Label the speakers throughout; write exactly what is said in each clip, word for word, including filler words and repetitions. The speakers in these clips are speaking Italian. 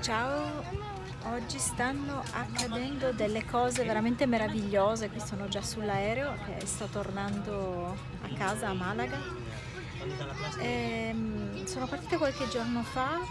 Speaker 1: Ciao, oggi stanno accadendo delle cose veramente meravigliose. Qui sono già sull'aereo che sto tornando a casa a Malaga. Ehm, sono partita qualche giorno fa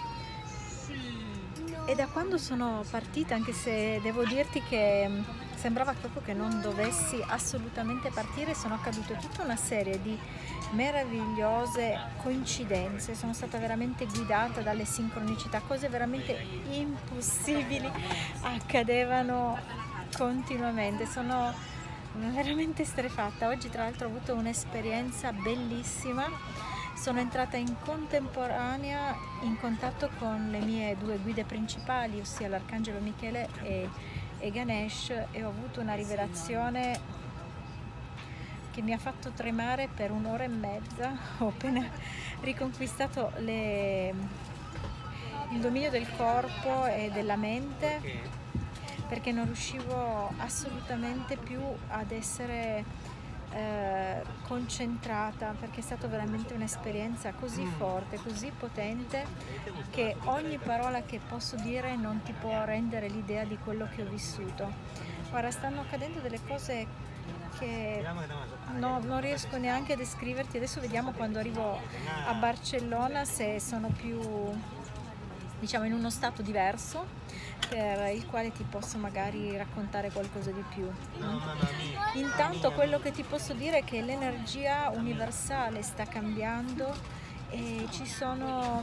Speaker 1: e da quando sono partita, anche se devo dirti che sembrava proprio che non dovessi assolutamente partire, sono accadute tutta una serie di meravigliose coincidenze. Sono stata veramente guidata dalle sincronicità, cose veramente impossibili accadevano continuamente. Sono veramente esterrefatta. Oggi tra l'altro ho avuto un'esperienza bellissima. Sono entrata in contemporanea in contatto con le mie due guide principali, ossia l'Arcangelo Michele e, e Ganesh, e ho avuto una rivelazione che mi ha fatto tremare per un'ora e mezza. Ho appena riconquistato le, il dominio del corpo e della mente, perché non riuscivo assolutamente più ad essere Eh, concentrata, perché è stata veramente un'esperienza così forte, così potente, che ogni parola che posso dire non ti può rendere l'idea di quello che ho vissuto. Guarda, stanno accadendo delle cose che no, non riesco neanche a descriverti. Adesso vediamo quando arrivo a Barcellona se sono più, diciamo, in uno stato diverso, per il quale ti posso magari raccontare qualcosa di più. Intanto quello che ti posso dire è che l'energia universale sta cambiando e ci sono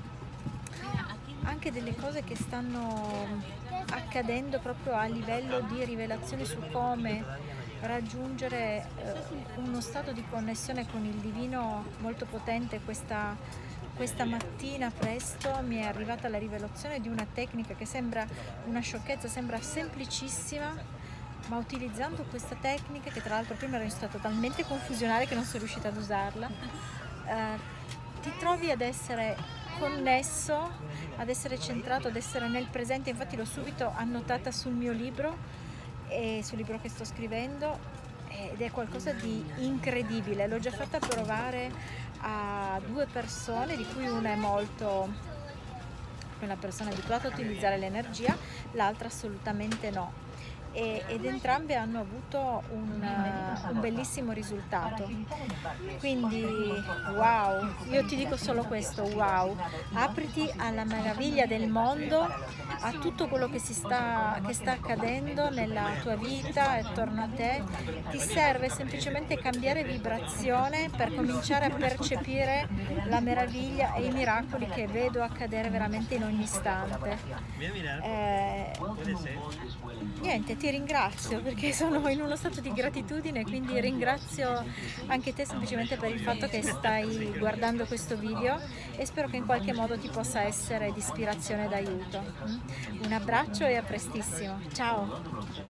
Speaker 1: anche delle cose che stanno accadendo proprio a livello di rivelazione su come raggiungere eh, uno stato di connessione con il divino molto potente. Questa Questa mattina presto mi è arrivata la rivelazione di una tecnica che sembra una sciocchezza, sembra semplicissima, ma utilizzando questa tecnica, che tra l'altro prima ero in stato talmente confusionale che non sono riuscita ad usarla, eh, ti trovi ad essere connesso, ad essere centrato, ad essere nel presente. Infatti l'ho subito annotata sul mio libro, e sul libro che sto scrivendo, ed è qualcosa di incredibile. L'ho già fatta provare a due persone, di cui una è molto una persona abituata a utilizzare l'energia, l'altra assolutamente no, e, ed entrambe hanno avuto un, uh, un bellissimo risultato. Quindi wow, io ti dico solo questo: wow, apriti alla meraviglia del mondo, a tutto quello che si sta che sta accadendo nella tua vita e attorno a te. Ti serve semplicemente cambiare vibrazione per cominciare a percepire la meraviglia e i miracoli che vedo accadere veramente in ogni istante. Eh, niente, ti ringrazio perché sono in uno stato di gratitudine, quindi ringrazio anche te semplicemente per il fatto che stai guardando questo video, e spero che in qualche modo ti possa essere di ispirazione e d'aiuto. Un abbraccio e a prestissimo, ciao!